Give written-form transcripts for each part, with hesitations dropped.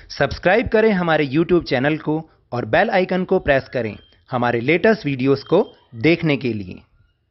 Subscribe करें हमारे YouTube channel को और बेल आइकन को प्रेस करें हमारे लेटेस्ट वीडियोस को देखने के लिए।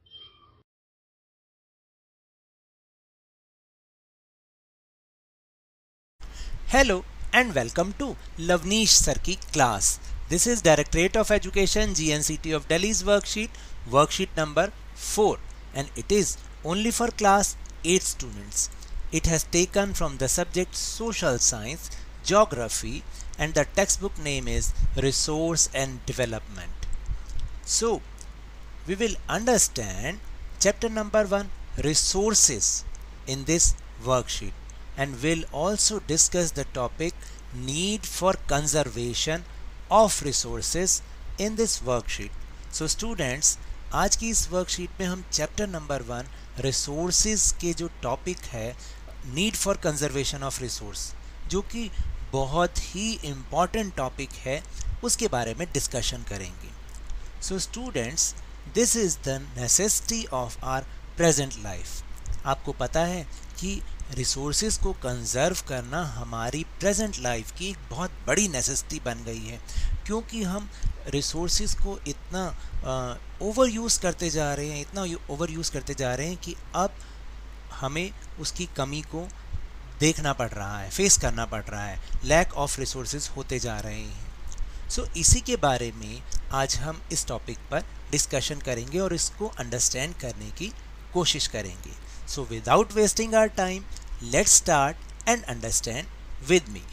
Hello and welcome to Lavneesh Sir की class. This is Directorate of Education GNCT of Delhi's worksheet number 4, and it is only for class 8 students. It has taken from the subject Social Science, Geography, and the textbook name is Resource and Development. So, we will understand chapter number 1, Resources, in this worksheet, and will also discuss the topic Need for Conservation of Resources in this worksheet. So students, आज की इस worksheet में हम chapter number 1 resources के जो topic है need for conservation of resource, जो कि बहुत ही इम्पॉर्टेंट टॉपिक है, उसके बारे में डिस्कशन करेंगे. So students, this is the necessity of our present life. आपको पता है कि रिसोर्सेज को कंजर्व करना हमारी प्रेजेंट लाइफ की एक बहुत बड़ी नेसेसिटी बन गई है, क्योंकि हम रिसोर्सेज को इतना ओवर यूज़ करते जा रहे हैं, कि अब हमें उसकी कमी को देखना पड़ रहा है, फेस करना पड़ रहा है. लैक ऑफ रिसोर्सेज होते जा रहे हैं. सो इसी के बारे में आज हम इस टॉपिक पर डिस्कशन करेंगे और इसको अंडरस्टैंड करने की कोशिश करेंगे. So without wasting our time, let's start and understand with me.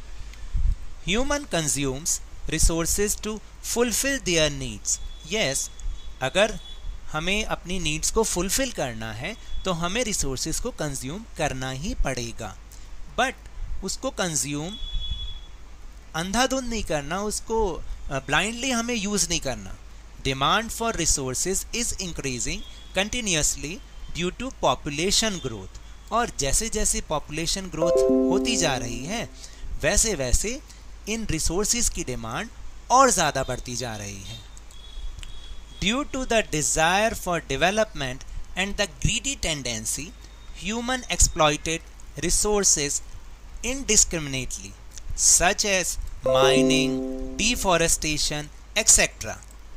Human consumes resources to fulfill their needs. Yes, अगर हमें अपनी नीड्स को फुलफिल करना है तो हमें रिसोर्सेज को कंज्यूम करना ही पड़ेगा. बट उसको कंज्यूम अंधाधुंध नहीं करना, उसको ब्लाइंडली हमें यूज़ नहीं करना. Demand for resources is increasing continuously due to population growth. और जैसे जैसे पॉपुलेशन ग्रोथ होती जा रही है वैसे वैसे इन रिसोर्सेज की डिमांड और ज़्यादा बढ़ती जा रही है. Due to the desire for development and the greedy tendency, human exploited resources indiscriminately such as mining, deforestation etcetera.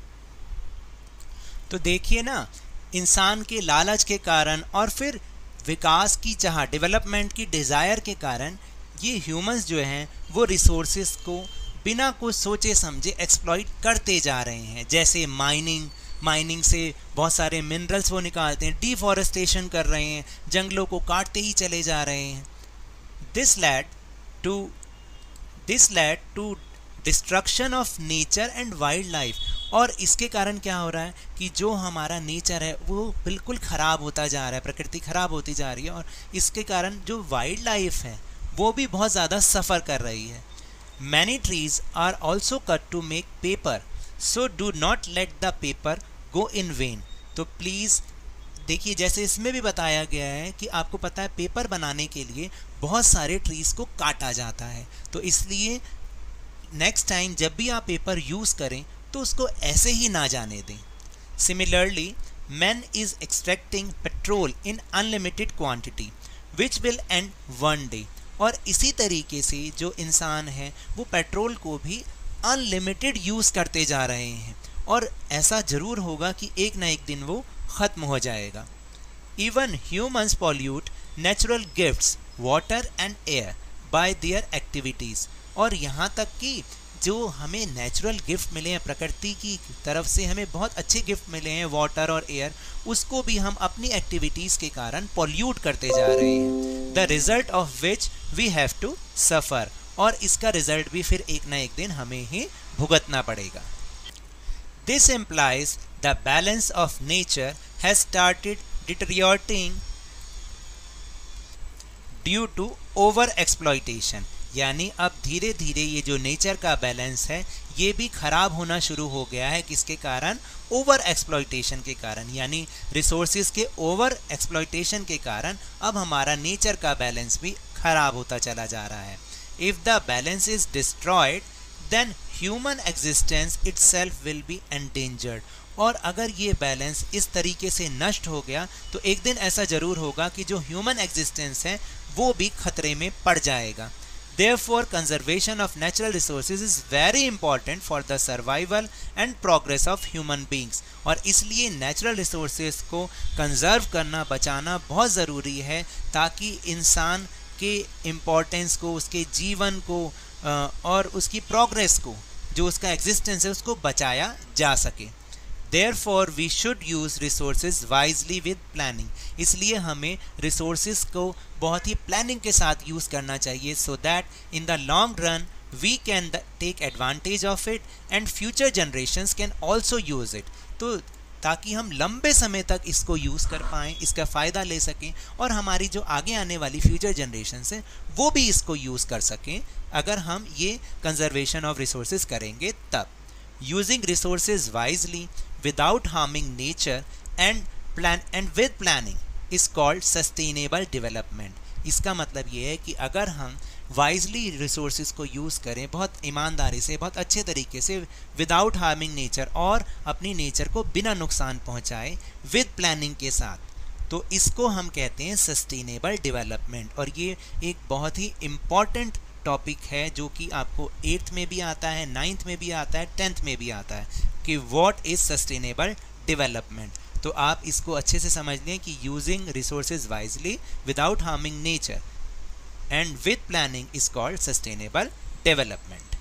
तो देखिए ना, इंसान के लालच के कारण और फिर विकास की चाह, डेवलपमेंट की डिज़ायर के कारण ये ह्यूमंस जो हैं वो रिसोर्सेज को बिना कुछ सोचे समझे एक्सप्लॉइट करते जा रहे हैं. जैसे माइनिंग से बहुत सारे मिनरल्स वो निकालते हैं, डिफॉरेस्टेशन कर रहे हैं, जंगलों को काटते ही चले जा रहे हैं. This led to destruction of nature and wild life. और इसके कारण क्या हो रहा है कि जो हमारा नेचर है वो बिल्कुल ख़राब होता जा रहा है, प्रकृति ख़राब होती जा रही है, और इसके कारण जो वाइल्ड लाइफ है वो भी बहुत ज़्यादा सफ़र कर रही है. Many trees are also cut to make paper, so do not let the paper go in vain. तो प्लीज़ देखिए, जैसे इसमें भी बताया गया है कि आपको पता है पेपर बनाने के लिए बहुत सारे ट्रीज़ को काटा जाता है, तो इसलिए नेक्स्ट टाइम जब भी आप पेपर यूज़ करें तो उसको ऐसे ही ना जाने दें. Similarly, man is extracting petrol in unlimited quantity which will end one day. और इसी तरीके से जो इंसान है वो पेट्रोल को भी अनलिमिटेड यूज़ करते जा रहे हैं, और ऐसा ज़रूर होगा कि एक ना एक दिन वो ख़त्म हो जाएगा. Even humans pollute natural gifts, water and air by their activities. और यहाँ तक कि जो हमें नेचुरल गिफ्ट मिले हैं, प्रकृति की तरफ से हमें बहुत अच्छे गिफ्ट मिले हैं, वाटर और एयर, उसको भी हम अपनी एक्टिविटीज़ के कारण पॉल्यूट करते जा रहे हैं. The result of which we have to suffer. और इसका रिजल्ट भी फिर एक ना एक दिन हमें ही भुगतना पड़ेगा. This implies the balance of nature has started deteriorating due to over exploitation. यानी अब धीरे धीरे ये जो नेचर का बैलेंस है ये भी ख़राब होना शुरू हो गया है. किसके कारण? ओवर एक्सप्लॉइटेशन के कारण. यानी रिसोर्सेज के ओवर एक्सप्लॉइटेशन के कारण अब हमारा नेचर का बैलेंस भी ख़राब होता चला जा रहा है. If the balance is destroyed then human existence itself will be endangered. और अगर ये बैलेंस इस तरीके से नष्ट हो गया तो एक दिन ऐसा ज़रूर होगा कि जो ह्यूमन एग्जिस्टेंस है वो भी खतरे में पड़ जाएगा. Therefore, conservation of natural resources is very important for the survival and progress of human beings. और इसलिए natural resources को conserve करना, बचाना बहुत ज़रूरी है ताकि इंसान के importance को, उसके जीवन को और उसकी progress को, जो उसका existence है, उसको बचाया जा सके. Therefore, we should use resources wisely with planning. इसलिए हमें resources को बहुत ही planning के साथ use करना चाहिए so that in the long run we can take advantage of it and future generations can also use it. तो ताकि हम लंबे समय तक इसको यूज़ कर पाएँ, इसका फ़ायदा ले सकें और हमारी जो आगे आने वाली फ्यूचर जनरेशन्स हैं वो भी इसको यूज़ कर सकें अगर हम ये कंजर्वेशन ऑफ रिसोर्सेज करेंगे तब. Using resources wisely without harming nature and with planning is called sustainable development. इसका मतलब ये है कि अगर हम wisely resources को यूज़ करें बहुत ईमानदारी से, बहुत अच्छे तरीके से, without harming nature और अपनी नेचर को बिना नुकसान पहुंचाए, with planning के साथ, तो इसको हम कहते हैं sustainable development. और ये एक बहुत ही important टॉपिक है जो कि आपको 8th में भी आता है, 9th में भी आता है, 10th में भी आता है कि व्हाट इज सस्टेनेबल डेवलपमेंट. तो आप इसको अच्छे से समझ लें कि using resources wisely without harming nature and with planning is called sustainable development.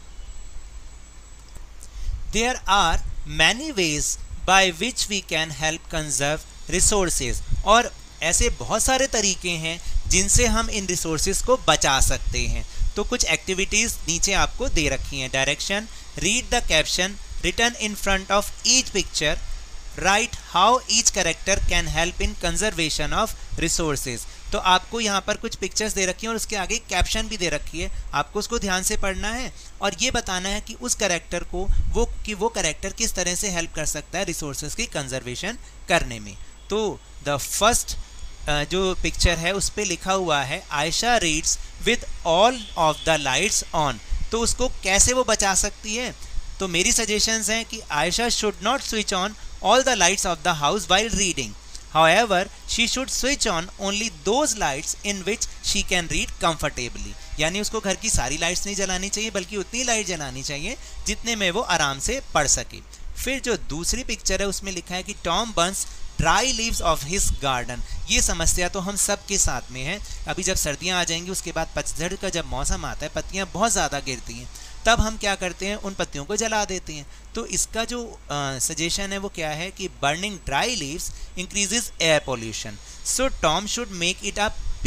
There are many ways by which we can help conserve resources. और ऐसे बहुत सारे तरीके हैं जिनसे हम इन रिसोर्सेज को बचा सकते हैं. तो कुछ एक्टिविटीज़ नीचे आपको दे रखी हैं. Direction: read the caption written in front of each picture, write how each character can help in conservation of resources. तो आपको यहाँ पर कुछ पिक्चर्स दे रखी हैं और उसके आगे कैप्शन भी दे रखी है. आपको उसको ध्यान से पढ़ना है और ये बताना है कि उस कैरेक्टर को वो कैरेक्टर किस तरह से हेल्प कर सकता है रिसोर्सेज की कंजर्वेशन करने में. तो द फर्स्ट जो पिक्चर है उस पर लिखा हुआ है Ayesha reads with all of the lights on. तो उसको कैसे वो बचा सकती है? तो मेरी सजेशंस हैं कि Ayesha should not switch on all the lights of the house while reading. However, she should switch on only those lights in which she can read comfortably. यानी उसको घर की सारी लाइट्स नहीं जलानी चाहिए बल्कि उतनी लाइट जलानी चाहिए जितने में वो आराम से पढ़ सके. फिर जो दूसरी पिक्चर है उसमें लिखा है कि Tom burns dry leaves of his garden. ये समस्या तो हम सब के साथ में है. अभी जब सर्दियाँ आ जाएंगी उसके बाद पतझड़ का जब मौसम आता है, पत्तियाँ बहुत ज़्यादा गिरती हैं, तब हम क्या करते हैं, उन पत्तियों को जला देते हैं. तो इसका जो सजेशन है वो क्या है कि burning dry leaves increases air pollution. So Tom should make it a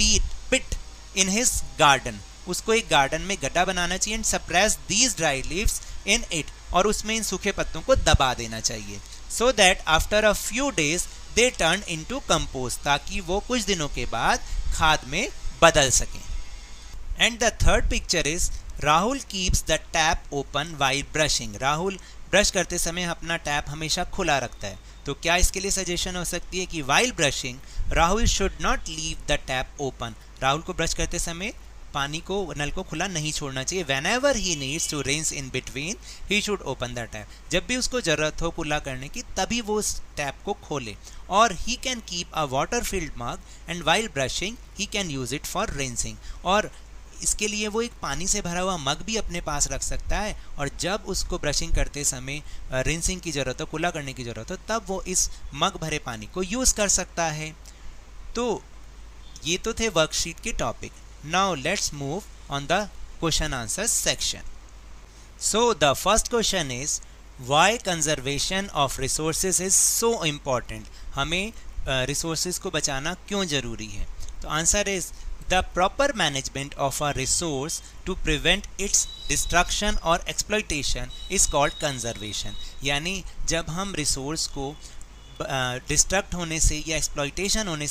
pit in his garden. उसको एक गार्डन में गड्ढा बनाना चाहिए and suppress these dry leaves in it. और उसमें इन सूखे पत्तों को दबा देना चाहिए. So that after a few days they turn into compost. ताकि वो कुछ दिनों के बाद खाद में बदल सकें. And the third picture is Rahul keeps the tap open while brushing. Rahul brush करते समय अपना टैप हमेशा खुला रखता है. तो क्या इसके लिए सजेशन हो सकती है कि while brushing Rahul should not leave the tap open. Rahul को ब्रश करते समय पानी को, नल को खुला नहीं छोड़ना चाहिए. whenever he needs to rinse in between he should open the tap. जब भी उसको ज़रूरत हो कुल्ला करने की तभी वो उस टैप को खोले. और he can keep a water filled mug and while brushing he can use it for rinsing. और इसके लिए वो एक पानी से भरा हुआ मग भी अपने पास रख सकता है और जब उसको ब्रशिंग करते समय रिंसिंग की ज़रूरत हो, कुल्ला करने की ज़रूरत हो, तब वो इस मग भरे पानी को यूज़ कर सकता है. तो ये तो थे वर्कशीट के topic. Now let's move on the question answers section. So the first question is why conservation of resources is so important. हमें resources को बचाना क्यों ज़रूरी है? तो answer is the proper management of a resource to prevent its destruction or exploitation is called conservation. यानी जब हम resource को डिस्ट्रक्ट होने से या एक्सप्लॉइटेशन होने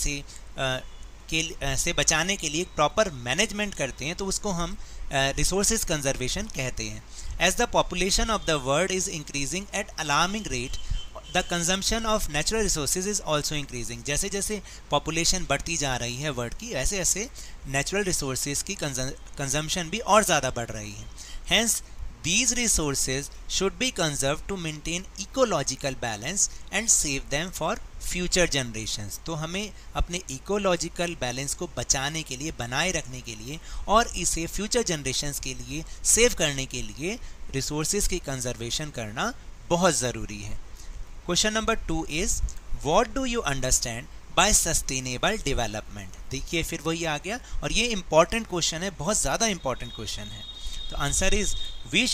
से बचाने के लिए एक प्रॉपर मैनेजमेंट करते हैं तो उसको हम रिसोर्सेज कंजर्वेशन कहते हैं. As the population of the world is increasing at alarming rate the consumption of natural resources is also increasing. जैसे जैसे पॉपुलेशन बढ़ती जा रही है वर्ल्ड की, ऐसे ऐसे नेचुरल रिसोर्सेज की कंजम्पशन भी और ज़्यादा बढ़ रही है. Hence These resources should be conserved to maintain ecological balance and save them for future generations. तो हमें अपने ecological balance को बचाने के लिए, बनाए रखने के लिए और इसे future generations के लिए सेव करने के लिए resources की conservation करना बहुत ज़रूरी है. Question number 2 is what do you understand by sustainable development? देखिए फिर वही आ गया और ये important question है, बहुत ज़्यादा important question है. तो answer is we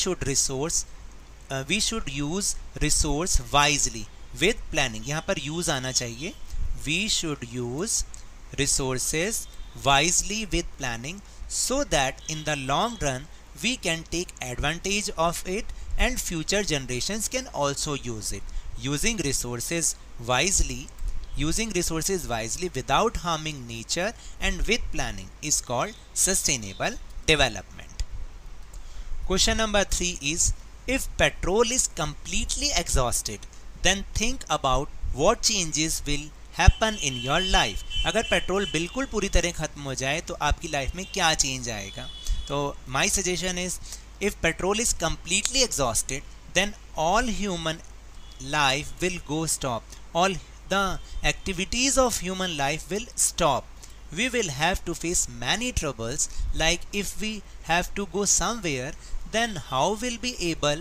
should use resource wisely with planning. यहाँ पर यूज आना चाहिए. We should use resources wisely with planning so that in the long run we can take advantage of it and future generations can also use it. Using resources wisely without harming nature and with planning is called sustainable development. Question number 3 is if petrol is completely exhausted then think about what changes will happen in your life. अगर petrol बिल्कुल पूरी तरह ख़त्म हो जाए तो आपकी life में क्या चेंज आएगा. तो my suggestion is if petrol is completely exhausted then all human life will go stop. All the activities of human life will stop. We will have to face many troubles, like if we have to go somewhere, then how will we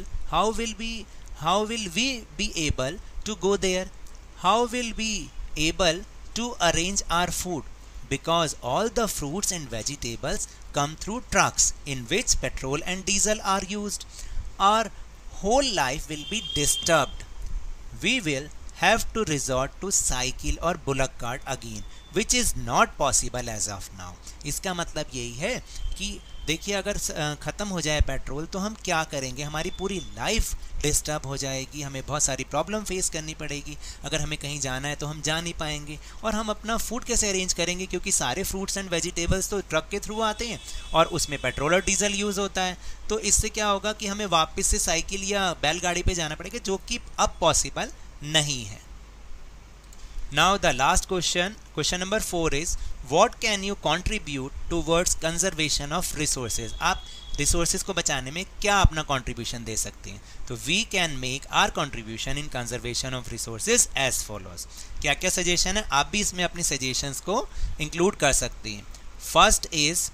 be able to go there? How will we able to arrange our food? Because all the fruits and vegetables come through trucks in which petrol and diesel are used. Our whole life will be disturbed. We will have to resort to cycle or bullock cart again, which is not possible as of now. इसका मतलब यही है कि देखिए अगर ख़त्म हो जाए पेट्रोल तो हम क्या करेंगे. हमारी पूरी लाइफ डिस्टर्ब हो जाएगी, हमें बहुत सारी प्रॉब्लम फेस करनी पड़ेगी. अगर हमें कहीं जाना है तो हम जा नहीं पाएंगे और हम अपना फूड कैसे अरेंज करेंगे क्योंकि सारे फ्रूट्स एंड वेजिटेबल्स तो ट्रक के थ्रू आते हैं और उसमें पेट्रोल और डीजल यूज़ होता है. तो इससे क्या होगा कि हमें वापस से साइकिल या बैलगाड़ी पर जाना पड़ेगा जो कि अब पॉसिबल नहीं है. Now the last question number 4 is what can you contribute towards conservation of resources? आप resources को बचाने में क्या अपना contribution दे सकते हैं. तो we can make our contribution in conservation of resources as follows. क्या क्या suggestion है, आप भी इसमें अपनी suggestions को include कर सकते हैं. First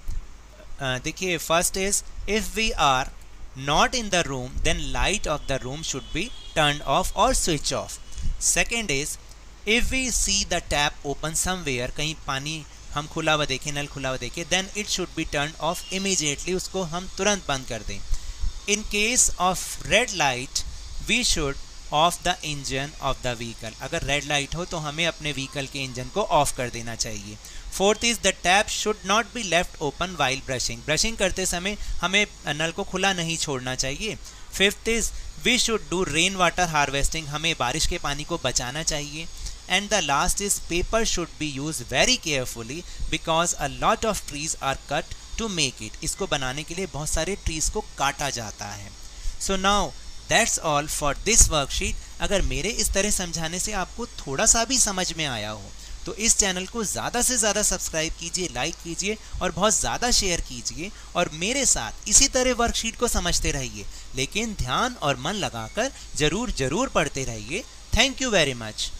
is if we are not in the room then light of the room should be turned off or switch off. Second is if we see the tap open somewhere, कहीं पानी हम खुला हुआ देखें, नल खुला हुआ देखें, then it should be turned off immediately. उसको हम तुरंत बंद कर दें. In case of red light, we should off the engine of the vehicle. अगर red light हो तो हमें अपने vehicle के engine को off कर देना चाहिए. Fourth is the tap should not be left open while brushing. Brushing करते समय हमें नल को खुला नहीं छोड़ना चाहिए. Fifth is we should do rain water harvesting. हमें बारिश के पानी को बचाना चाहिए. And the last is paper should be used very carefully because a lot of trees are cut to make it. इसको बनाने के लिए बहुत सारे trees को काटा जाता है. So now that's all for this worksheet. अगर मेरे इस तरह समझाने से आपको थोड़ा सा भी समझ में आया हो तो इस चैनल को ज़्यादा से ज़्यादा सब्सक्राइब कीजिए, लाइक कीजिए और बहुत ज़्यादा शेयर कीजिए और मेरे साथ इसी तरह वर्कशीट को समझते रहिए, लेकिन ध्यान और मन लगाकर ज़रूर पढ़ते रहिए. Thank you very much.